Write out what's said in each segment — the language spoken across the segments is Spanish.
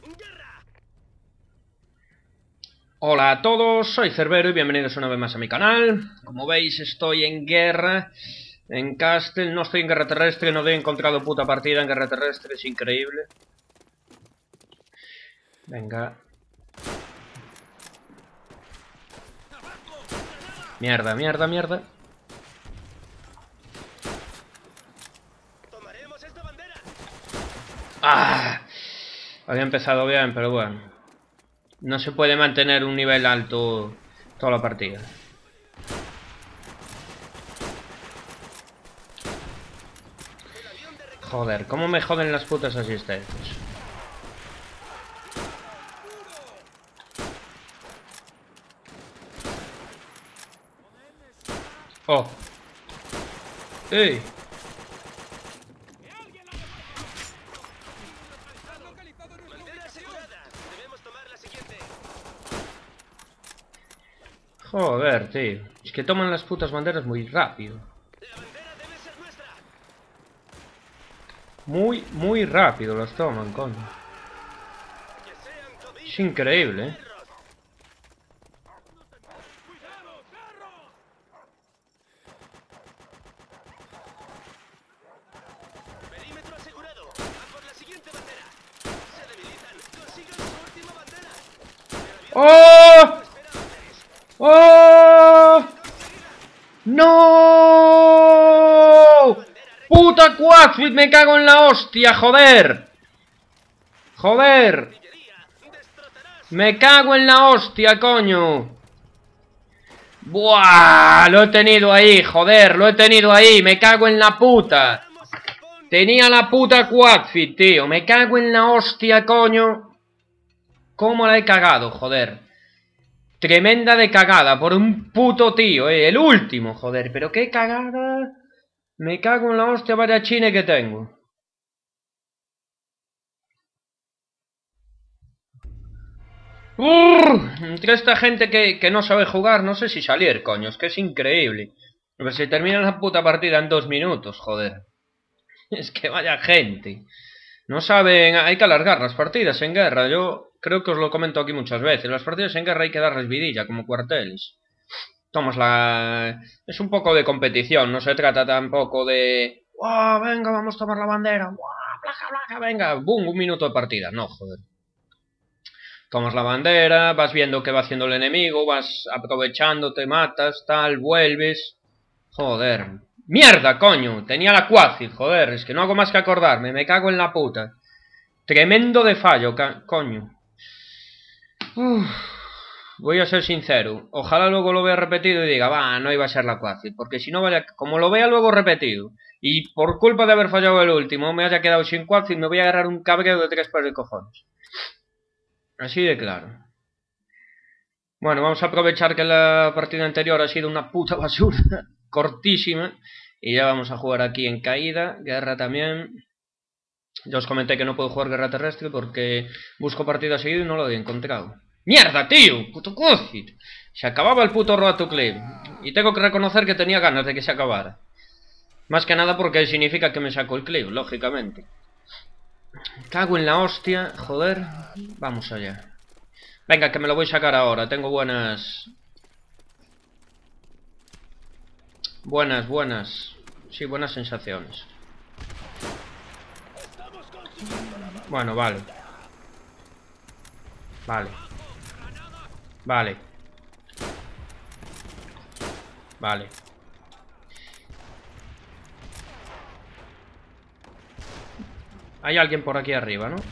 Hola a todos, soy Cerbero y bienvenidos una vez más a mi canal. Como veis estoy en guerra, en Castle, no estoy en guerra terrestre, no he encontrado puta partida en guerra terrestre, es increíble. Venga. Mierda, mierda, mierda. ¡Ah! Había empezado bien, pero bueno. No se puede mantener un nivel alto toda la partida. Joder, cómo me joden las putas asistencias. Oh. ¡Ey! Joder, tío. Es que toman las putas banderas muy rápido. Muy rápido las toman, coño. Es increíble, ¿eh? ¡Oh! ¡Oh! ¡No! ¡Puta Quadfit! ¡Me cago en la hostia! ¡Joder! ¡Joder! ¡Me cago en la hostia, coño! ¡Buah! Lo he tenido ahí, joder, lo he tenido ahí. ¡Me cago en la puta! Tenía la puta Quadfit, tío. ¡Me cago en la hostia, coño! ¿Cómo la he cagado, joder? Tremenda de cagada por un puto tío, el último, joder, pero qué cagada. Me cago en la hostia vaya chine que tengo. Entre esta gente que no sabe jugar, no sé si salir, coño, es que es increíble. Pero se termina la puta partida en 2 minutos, joder. Es que vaya gente. No saben, hay que alargar las partidas en guerra, yo creo que os lo comento aquí muchas veces. Las partidas en guerra hay que darles vidilla, como cuarteles. Tomas la... Es un poco de competición, no se trata tampoco de... ¡Wow! Venga, vamos a tomar la bandera. ¡Wow! ¡Placa, placa! Venga, ¡boom! 1 minuto de partida. No, joder. Tomas la bandera, vas viendo qué va haciendo el enemigo, vas aprovechando, te matas, tal, vuelves... Joder. ¡Mierda, coño! Tenía la Quadfit, joder, es que no hago más que acordarme, me cago en la puta. Tremendo de fallo, coño. Voy a ser sincero, ojalá luego lo vea repetido y diga, va, no iba a ser la Quadfit, porque si no vaya, como lo vea luego repetido, y por culpa de haber fallado el último me haya quedado sin Quadfit, me voy a agarrar un cabreo de 3 pares de cojones. Así de claro. Bueno, vamos a aprovechar que la partida anterior ha sido una puta basura, cortísima, y ya vamos a jugar aquí en caída, guerra también. Ya os comenté que no puedo jugar guerra terrestre porque busco partida seguido y no lo he encontrado. ¡Mierda, tío! ¡Puto Quadfit! Se acababa el puto Road Clip. Y tengo que reconocer que tenía ganas de que se acabara. Más que nada porque significa que me saco el clip, lógicamente. Cago en la hostia, joder. Vamos allá. Venga, que me lo voy a sacar ahora. Tengo buenas... Sí, buenas sensaciones. Bueno, vale. Vale. Vale. Hay alguien por aquí arriba, ¿no?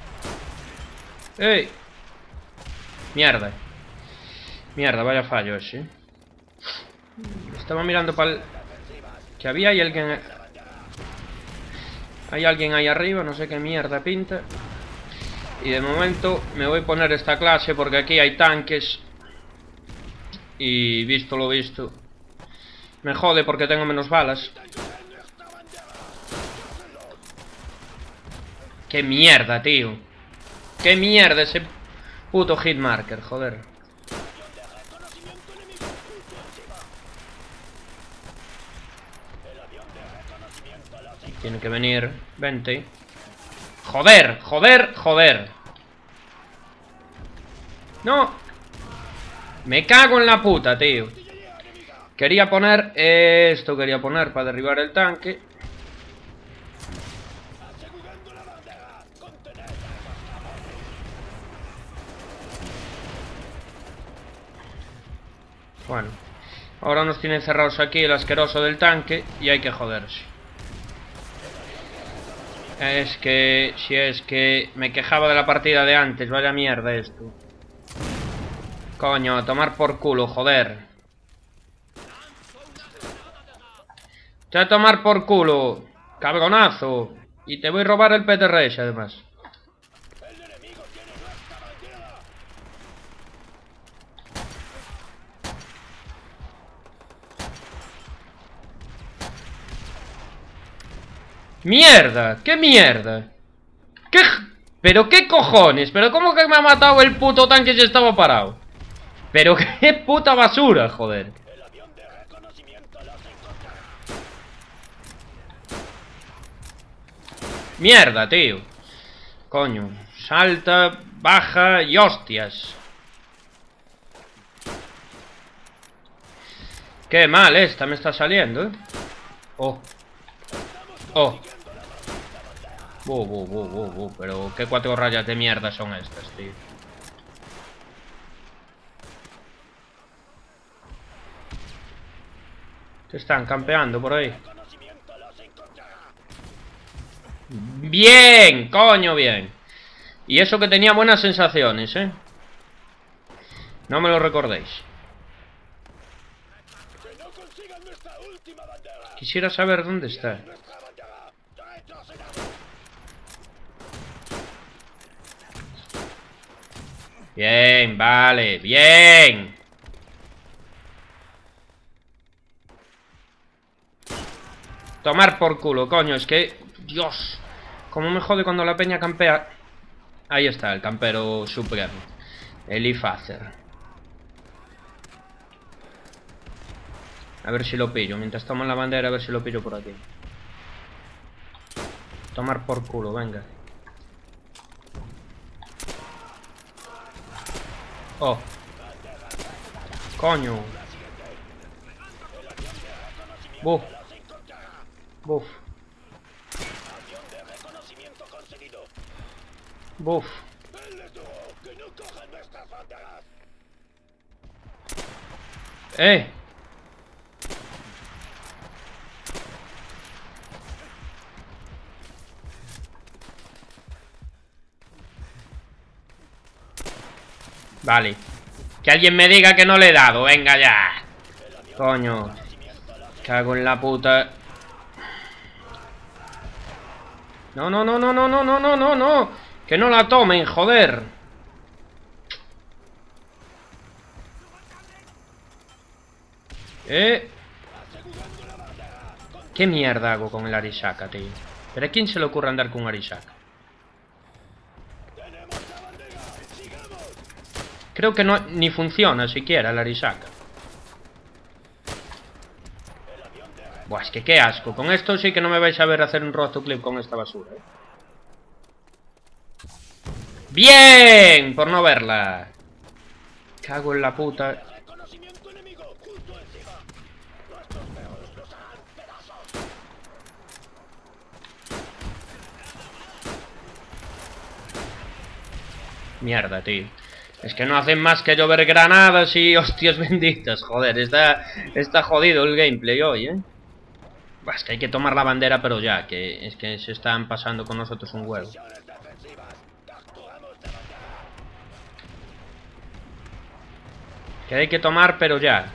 ¡Ey! Mierda. Mierda, vaya fallo ese. Estaba mirando para el... Que había hay alguien... Hay alguien ahí arriba, no sé qué mierda pinta. Y de momento me voy a poner esta clase porque aquí hay tanques. Y visto lo visto, me jode porque tengo menos balas. ¡Qué mierda, tío! ¡Qué mierda ese puto hitmarker, joder! Tiene que venir. Vente. ¡Joder! ¡Joder! ¡Joder! ¡No! Me cago en la puta, tío. Quería poner... Esto quería poner para derribar el tanque. Bueno. Ahora nos tienen cerrados aquí el asqueroso del tanque y hay que joderse. Es que... Si es que me quejaba de la partida de antes. Vaya mierda esto. Coño, a tomar por culo, joder. Te a tomar por culo, cabronazo. Y te voy a robar el PTRS además. ¡Mierda! ¡Qué mierda! ¿Qué? ¿Pero qué cojones? ¿Pero cómo que me ha matado el puto tanque si estaba parado? ¡Pero qué puta basura, joder! ¡Mierda, tío! Coño, salta, baja y hostias. Qué mal esta me está saliendo, ¿eh? Oh. Oh. Pero qué 4 rayas de mierda son estas, tío. ¿Qué están campeando por ahí? Bien, coño, bien. Y eso que tenía buenas sensaciones, ¿eh? No me lo recordéis. Quisiera saber dónde está. Bien, vale, bien. Tomar por culo, coño, es que... Dios, cómo me jode cuando la peña campea. Ahí está, el campero supremo. El Ifacer. A ver si lo pillo, mientras toman la bandera, a ver si lo pillo por aquí. Tomar por culo, venga. Oh. Coño. Buf. Buf. Buf. Vale. Que alguien me diga que no le he dado. Venga ya. Coño. Cago en la puta. No, no, no, no, no, no, no, no, no, no. Que no la tomen, joder. ¿Qué mierda hago con el Arisaka, tío? ¿Pero a quién se le ocurre andar con un Arisaka? Creo que no, ni funciona siquiera el Arisaka. Buah, es que qué asco. Con esto sí que no me vais a ver hacer un rotoclip con esta basura, ¿eh? ¡Bien! Por no verla. Cago en la puta. Mierda, tío. Es que no hacen más que llover granadas y hostias benditas. Joder, está jodido el gameplay hoy, ¿eh? Bah, es que hay que tomar la bandera, pero ya. Que es que se están pasando con nosotros un huevo. Que hay que tomar, pero ya.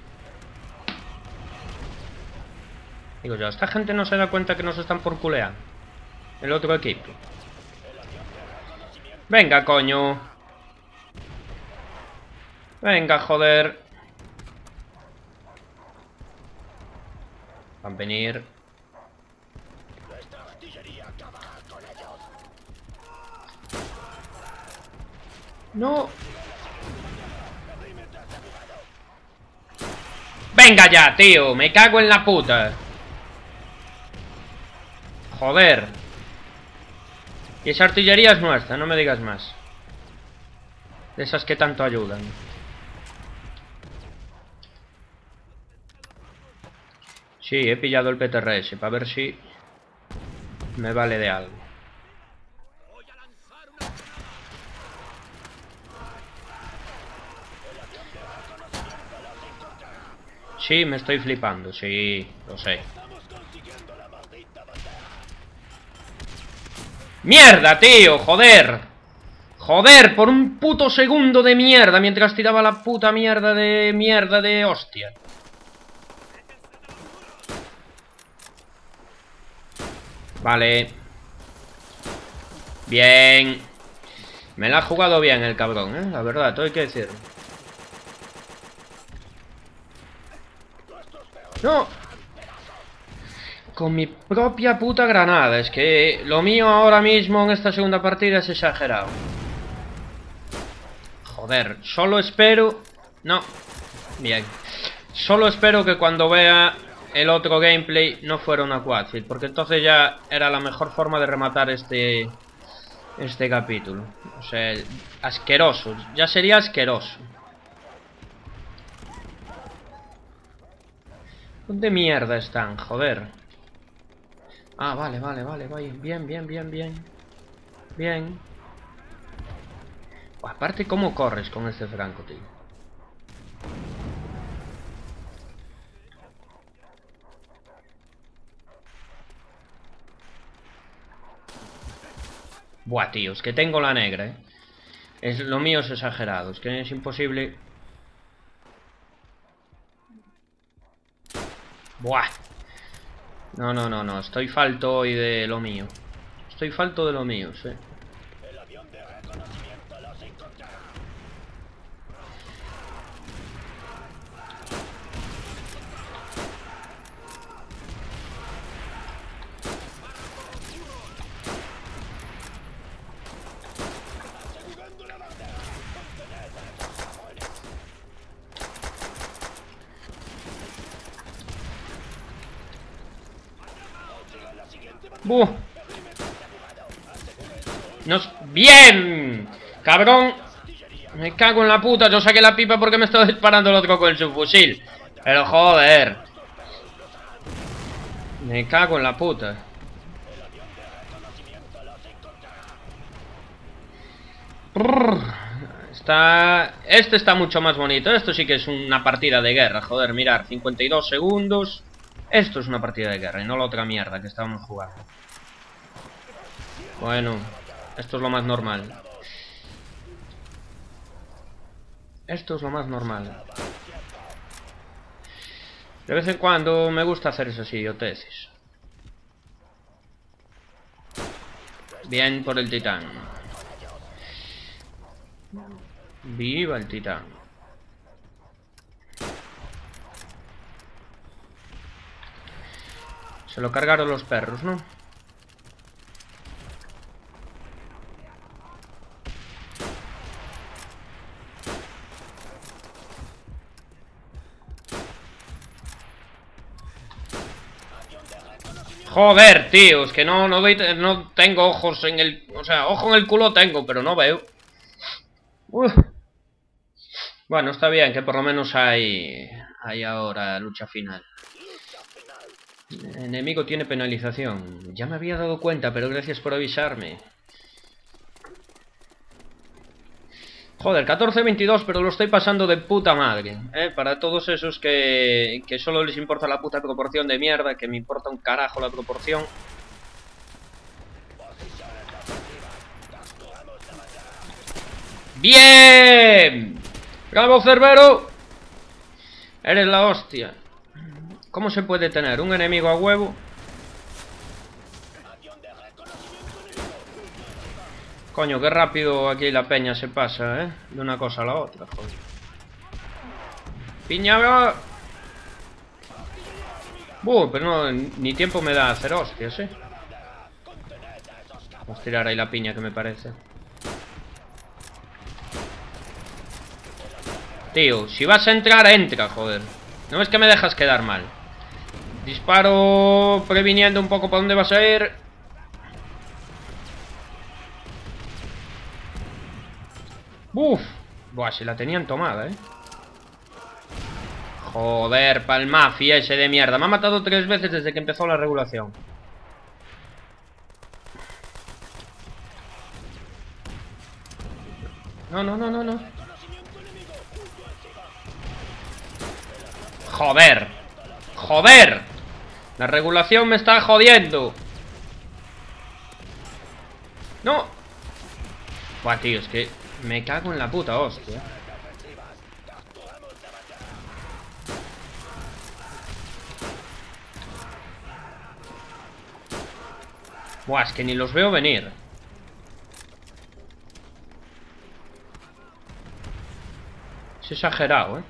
Digo yo, esta gente no se da cuenta que nos están por culear. El otro equipo. Venga, coño. Venga, joder. Van a venir. No. Venga ya, tío. Me cago en la puta. Joder. Y esa artillería es nuestra, no me digas más. De esas que tanto ayudan. Sí, he pillado el PTRS para ver si me vale de algo. Sí, me estoy flipando, sí, lo sé. ¡Mierda, tío! ¡Joder! ¡Joder! Por un puto segundo de mierda mientras tiraba la puta mierda de hostia. Vale. Bien. Me la ha jugado bien el cabrón, ¿eh? La verdad, todo hay que decirlo. ¡No! Con mi propia puta granada. Es que lo mío ahora mismo en esta segunda partida es exagerado. Joder, solo espero... No. Bien. Solo espero que cuando vea el otro gameplay no fuera una quadfield, porque entonces ya era la mejor forma de rematar este capítulo. O sea, asqueroso. Ya sería asqueroso. ¿Dónde mierda están? Joder. Ah, vale. Bien. Bien. Aparte, ¿cómo corres con este franco, tío? Buah, tío, es que tengo la negra, ¿eh? Lo mío es exagerado, es que es imposible. Buah. No, estoy falto hoy de lo mío. Estoy falto de lo mío, sí. ¡Buh! ¡Bien! ¡Cabrón! Me cago en la puta. Yo saqué la pipa porque me estaba disparando el otro con el subfusil. Pero joder. Me cago en la puta. Este está mucho más bonito. Esto sí que es una partida de guerra. Joder, mirar, 52 segundos. Esto es una partida de guerra y no la otra mierda que estábamos jugando. Bueno, esto es lo más normal. Esto es lo más normal. De vez en cuando me gusta hacer esas idioteces. Bien por el titán. Viva el titán. Se lo cargaron los perros, ¿no? Joder, tío, es que no tengo ojos en el... O sea, ojo en el culo tengo, pero no veo. Bueno, está bien, que por lo menos hay ahora lucha final. El enemigo tiene penalización. Ya me había dado cuenta, pero gracias por avisarme. Joder, 14-22, pero lo estoy pasando de puta madre. Para todos esos que solo les importa la puta proporción de mierda, que me importa un carajo la proporción. ¡Bien! ¡Bravo, Cerbero! Eres la hostia. ¿Cómo se puede tener un enemigo a huevo? Coño, qué rápido aquí la peña se pasa, ¿eh? De una cosa a la otra, joder. ¡Piña! Pero no, ni tiempo me da a hacer hostias, ¿eh? Vamos a tirar ahí la piña que me parece. Tío, si vas a entrar, entra, joder. No es que me dejas quedar mal. Disparo previniendo un poco para dónde vas a ir. ¡Buf! Buah, se la tenían tomada, Joder, pa'l mafia ese de mierda. Me ha matado 3 veces desde que empezó la regulación. No, no, no, no, no. Joder. Joder. La regulación me está jodiendo. No. Buah, tío, es que me cago en la puta hostia. Buah, es que ni los veo venir. Es exagerado,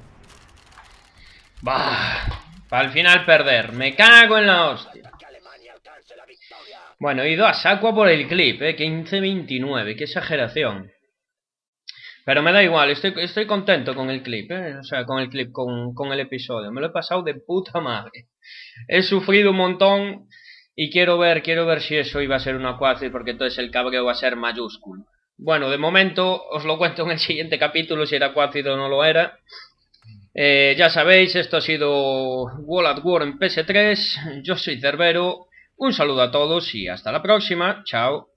Bah, para al final perder. Me cago en la hostia. Bueno, he ido a saco por el clip, 15-29. Qué exageración. Pero me da igual, estoy contento con el clip, O sea, con el clip, con el episodio. Me lo he pasado de puta madre. He sufrido un montón y quiero ver si eso iba a ser una cuaci, porque entonces el cabreo va a ser mayúsculo. Bueno, de momento os lo cuento en el siguiente capítulo si era cuácido o no lo era. Ya sabéis, esto ha sido World at War en PS3. Yo soy Cerbero. Un saludo a todos y hasta la próxima. Chao.